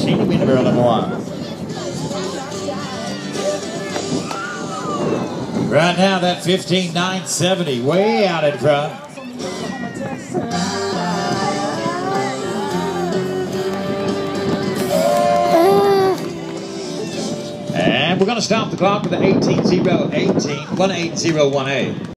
Teeny winner number 1. Right now, that 15,970, way out in front. And we're going to stop the clock with the 18-0-18, 180-1A.